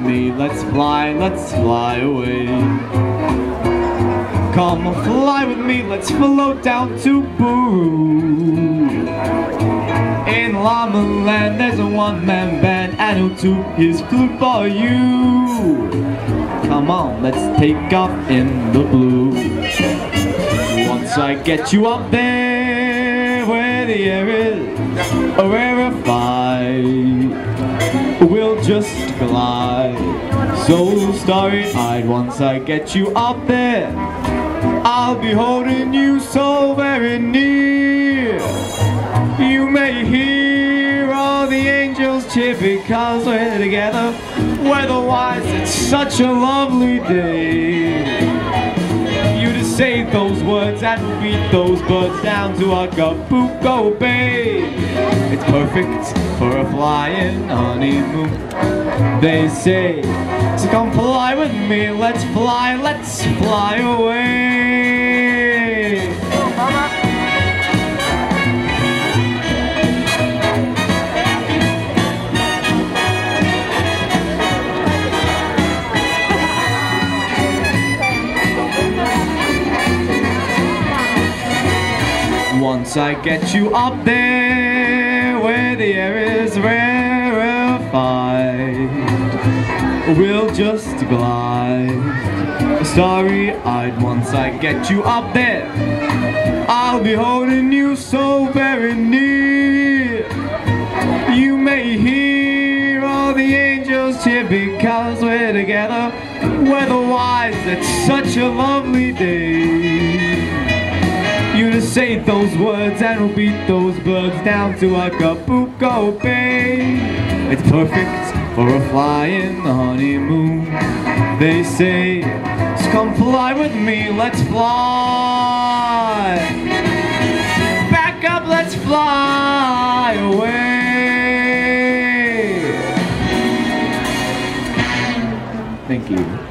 me, let's fly away. Come fly with me, let's float down to Boo. In Llama Land there's a one-man band, and he'll toot his flute for you. Come on, let's take off in the blue. Once I get you up there where the air is rarefied, we'll just glide so starry-eyed. Once I get you up there, I'll be holding you so very near. You may hear all the angels cheer because we're together. Weather-wise, it's such a lovely day. You just say those words and beat those birds down to Acapulco Bay. It's perfect for a flying honeymoon, they say. So come fly with me, let's fly away. Once I get you up there where the air is rarefied, we'll just glide starry-eyed. Once I get you up there, I'll be holding you so very near. You may hear all the angels cheer because we're together. Weather-wise, it's such a lovely day. You just say those words and we'll beat those birds down to Acapulco Bay. It's perfect for a flying honeymoon, they say. So come fly with me, let's fly. Back up, let's fly away. Thank you.